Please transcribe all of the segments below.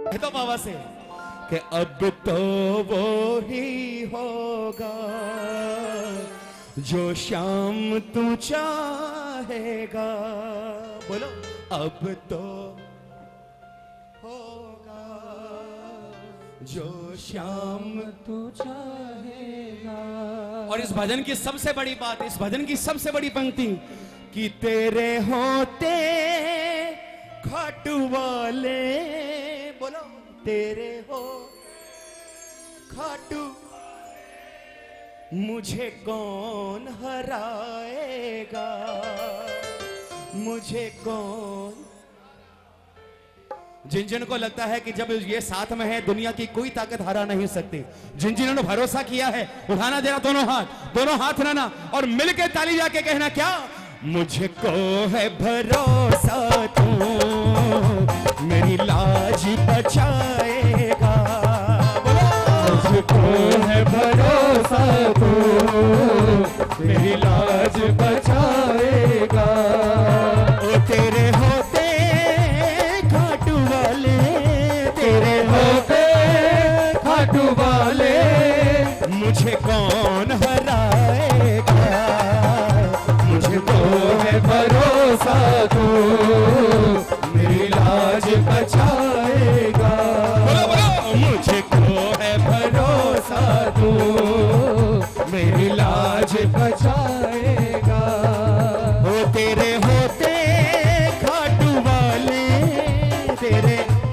तो बाबा से कि अब तो वो ही होगा जो शाम तू चाहेगा। बोलो अब तो होगा जो शाम तू चाहेगा। और इस भजन की सबसे बड़ी बात, इस भजन की सबसे बड़ी पंक्ति कि तेरे होते खाटू वाले, बोलो तेरे हो खाटू मुझे कौन हराएगा, मुझे कौन। जिन जिन को लगता है कि जब ये साथ में है दुनिया की कोई ताकत हरा नहीं सकती, जिन जिन्होंने भरोसा किया है, उठाना जरा दोनों हाथ रहना और मिलके ताली जाके कहना क्या, मुझको है भरोसा तू मेरी लाज बचाएगा। मुझको है भरोसा तू मेरी लाज बचाएगा। ओ तेरे होते खाटू वाले, तेरे होते खाटू वाले मुझे कौन हराएगा, मुझको है भरोसा तू मेरी लाज बचाएगा। मुझको है भरोसा तू मेरी लाज बचाएगा। ओ तेरे होते खाटू वाले, तेरे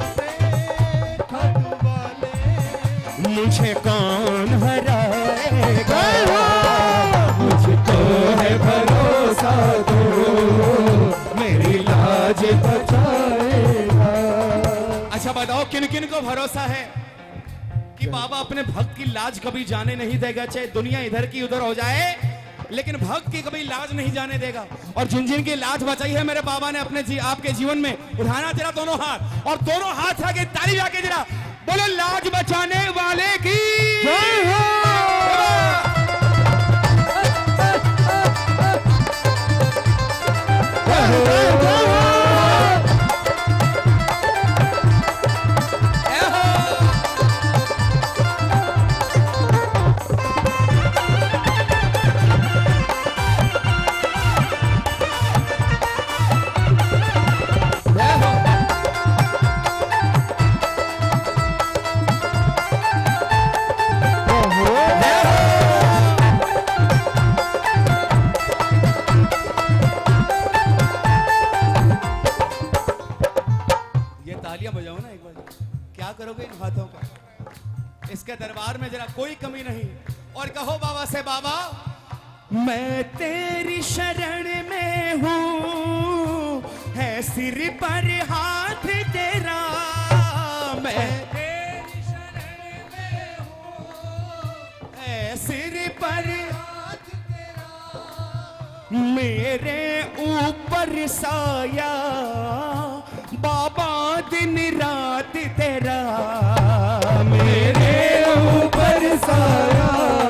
खाटू वाले मुझे कौन हराएगा, मुझको है भरोसा तू मेरी लाज बचाएगा। अच्छा बताओ किन किन को भरोसा है कि बाबा अपने भक्त की लाज कभी जाने नहीं देगा, चाहे दुनिया इधर की उधर हो जाए लेकिन भक्त की कभी लाज नहीं जाने देगा। और जिन जिन की लाज बचाई है मेरे बाबा ने अपने आपके जीवन में, उठाना जरा दोनों हाथ और दोनों हाथ आके ताली जाके जरा बोलो लाज बचाने वाले की जय हो। बजाओ ना एक बार, क्या करोगे इन हाथों का, इसके दरबार में जरा कोई कमी नहीं। और कहो बाबा से, बाबा मैं तेरी शरण में हूँ, है सिर पर हाथ तेरा, मैं तेरी शरण में हूँ, है सिर पर हाथ तेरा, मेरे ऊपर साया बाबा दिन रात तेरा, मेरे ऊपर साया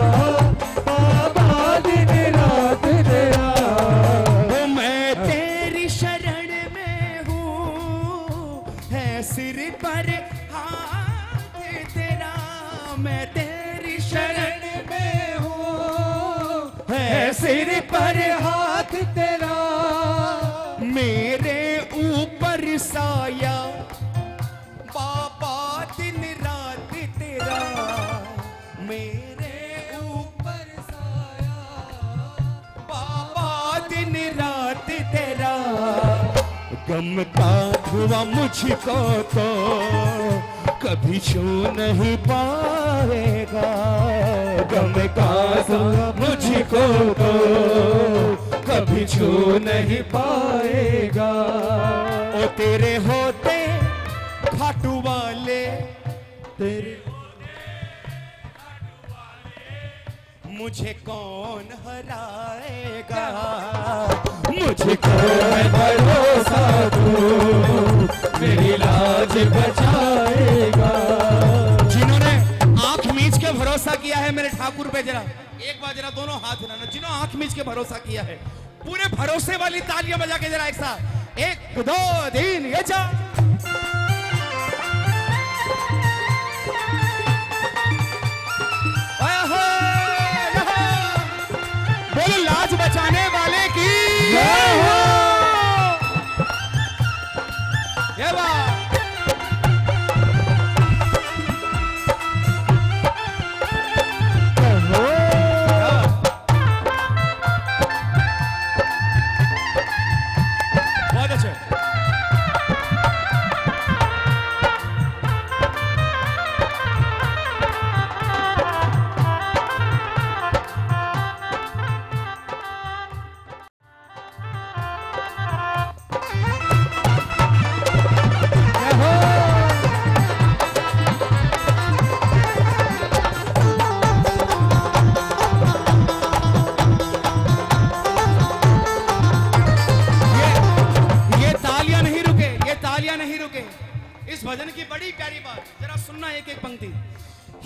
बाबा दिन रात तेरा। मैं तेरी शरण में हूँ, है सिर पर हाथ तेरा, मैं तेरी शरण में हूँ, है सिर पर हाथ तेरा, मेरे ऊपर साया बाबा दिन रात तेरा, मेरे ऊपर साया बाबा दिन रात तेरा। गम का धुआं मुझको तो कभी छू नहीं पाएगा, गम का धुआं मुझको तो कभी छू नहीं पाएगा। ओ तेरे होते खाटू वाले, तेरे मुझे कौन हराएगा, मुझको है भरोसा तू मेरी लाज बचाएगा। जिन्होंने आंख मीच के भरोसा किया है मेरे ठाकुर पे, जरा एक बार जरा दोनों हाथ हिलाना, जिन्होंने आंख मीच के भरोसा किया है, पूरे भरोसे वाली तालियां बजा के जरा एक साथ, 1 2 3 ये जा।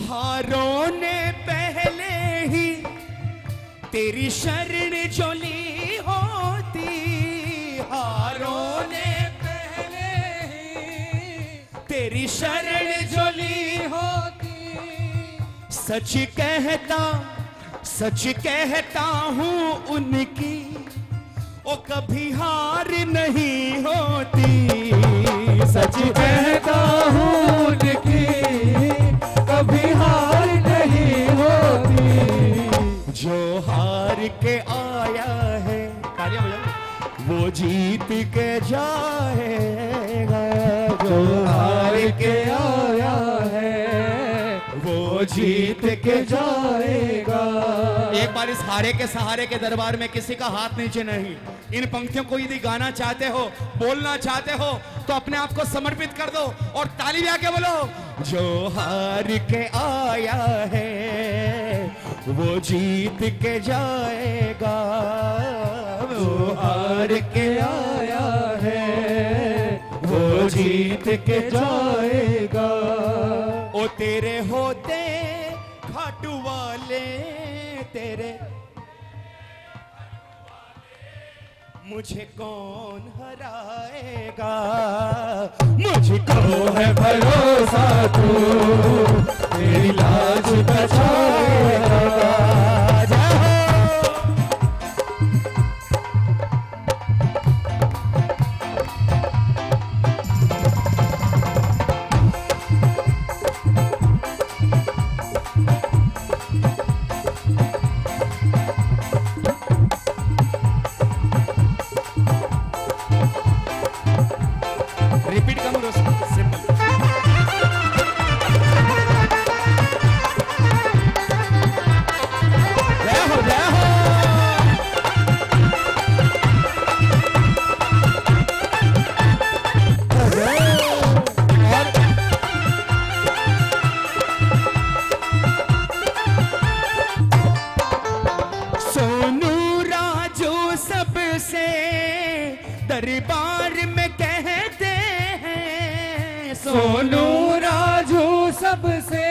हारों ने पहले ही तेरी शरण जो ली होती, हारों ने पहले ही तेरी शरण जो ली होती। सच कहता हूँ उनकी ओ कभी हार नहीं होती। सच कहता हूँ उनकी कभी हार नहीं होती। जो हार के आया है वो जीत के जाएगा। जो हार के आया है वो जीत के जाएगा। एक बार इस हारे के सहारे के दरबार में किसी का हाथ नीचे नहीं। इन पंक्तियों को यदि गाना चाहते हो, बोलना चाहते हो तो अपने आप को समर्पित कर दो और ताली बजा के बोलो। जो हार के आया है वो जीत के जाएगा। वो हार के आया है वो जीत के जाएगा। ओ तेरे होते खाटू वाले तेरे मुझे कौन हराएगा। मुझको है भरोसा तू तेरी लाज बचाएगा। रिपीट करूँ सिंपल। जय हो जय हो। सोनू राजू सबसे दरबार में कहते हैं। सोनू राजू सबसे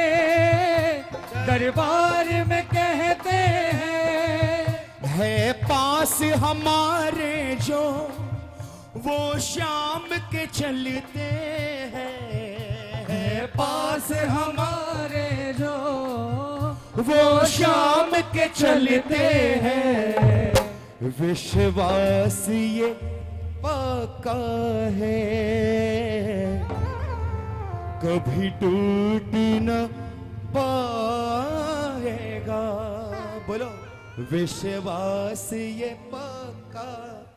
दरबार में कहते हैं। है पास हमारे जो वो शाम के चलते हैं। है पास हमारे जो वो शाम के चलते हैं। विश्वास ये पक्का है कभी टूट न पाएगा। बोलो विश्वास ये पक्का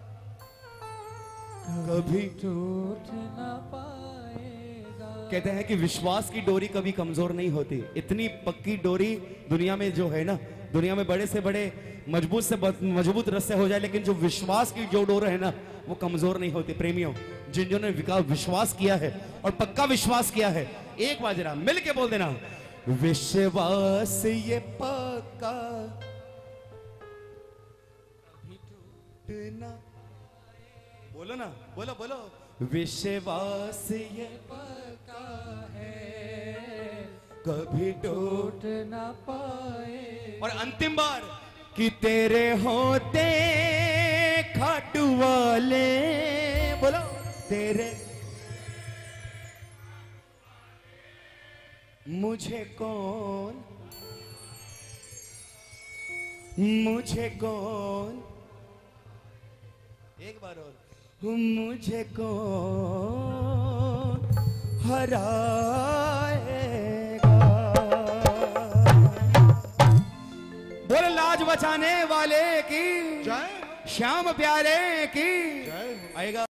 कभी टूट न पाएगा। कहते हैं कि विश्वास की डोरी कभी कमजोर नहीं होती। इतनी पक्की डोरी दुनिया में जो है ना, दुनिया में बड़े से बड़े मजबूत से मजबूत रस्से हो जाए, लेकिन जो विश्वास की जो डोर है ना वो कमजोर नहीं होती। प्रेमियों, जिन्होंने विश्वास किया है और पक्का विश्वास किया है, एक बार जरा मिल के बोल देना, विश्वास ये पक्का टूटना। बोलो ना, बोलो बोलो। विश्वास ये पक्का है कभी टूट ना पाए। और अंतिम बार कि तेरे होते खाटू वाले, बोलो तेरे मुझे कौन एक बार और, मुझे कौन हराएगा। बोल लाज बचाने वाले की जय, श्याम प्यारे की जय। आएगा।